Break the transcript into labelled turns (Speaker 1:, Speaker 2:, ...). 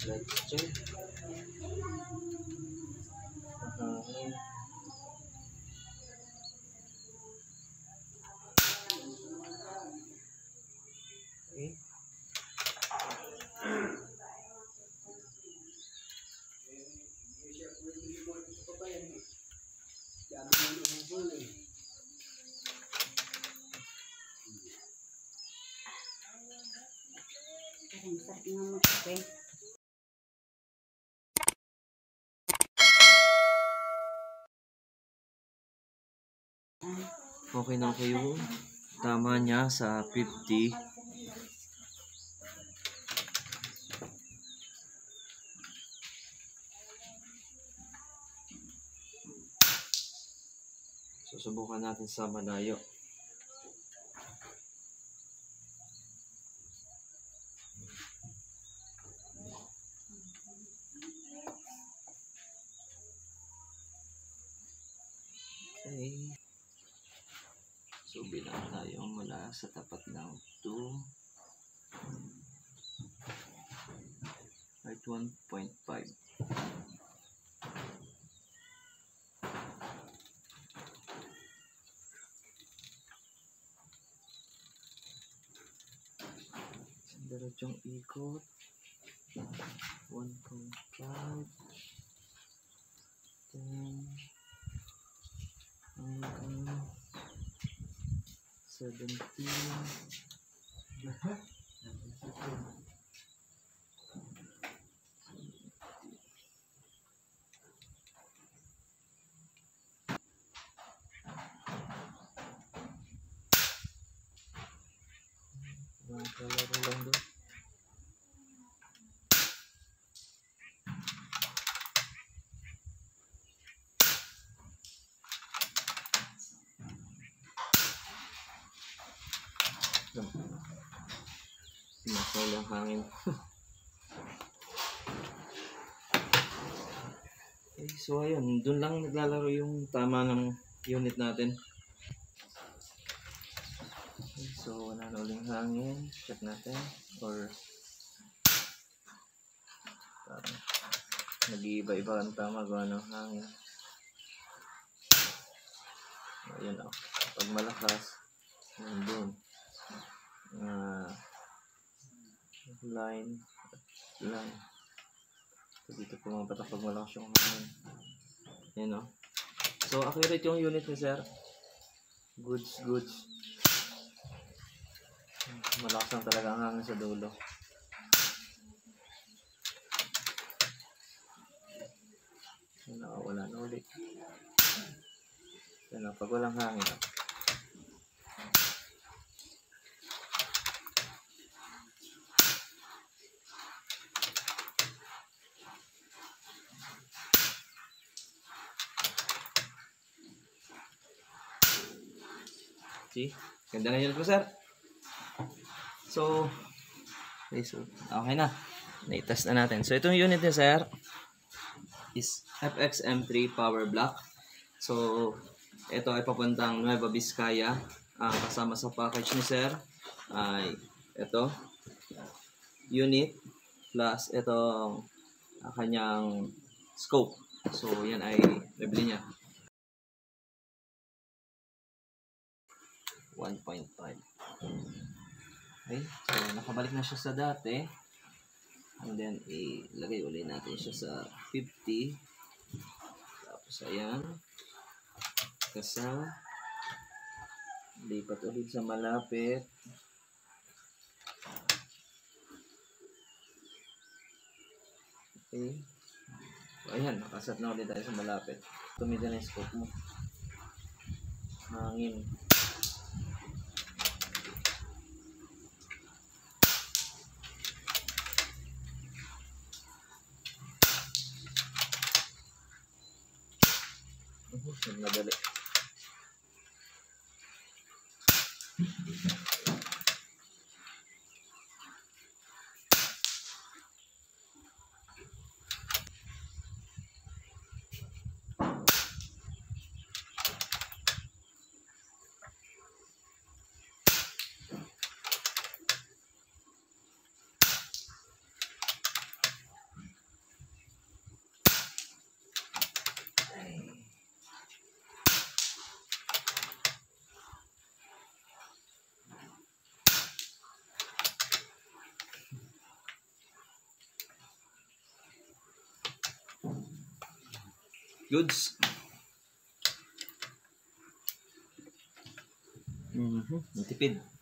Speaker 1: Let's check. Okay. Okay na okay yung tama niya sa 50. Susubukan natin sa malayo. Okay. So bilang tayo mula sa tapat ng 2 at 1.5. Diretsong ikot 1.5 10 hanggang 17. Kalaro lang doon. Masaw lang hangin. Okay, so ayun, dun lang naglalaro yung tama ng unit natin. Okay, so wala na uling hangin. Check natin. Or parang nag-iiba-iba ang tama gawa ng hangin. Ayun o. Pag malakas, nandun. Line. So, dito pumapatak pag malakas yung hangin. Ayan o. So, accurate yung unit ni sir. Goods. Malakas lang talaga ang hangin sa dulo. Wala na ulit. Ayan o, pag walang hangin o. See? Ganda na yun po, sir. So, okay na. Na-test na natin. So, itong unit niya, sir, is FXM3 power block. So, ito ay papuntang Nueva Vizcaya. Kasama sa package ni sir ay ito, unit, plus itong kanyang scope. So, yan ay nabili niya. 1.5. Okay, so nakabalik na siya sa dati. And then, ilagay ulit natin siya sa 50. Tapos, ayan. Kasa. Lipat ulit sa malapit. Okay. So, ayan. Nakasat na ulit tayo sa malapit. Tumida na yung scope mo. Hangin. Madali. Goods. Natipid.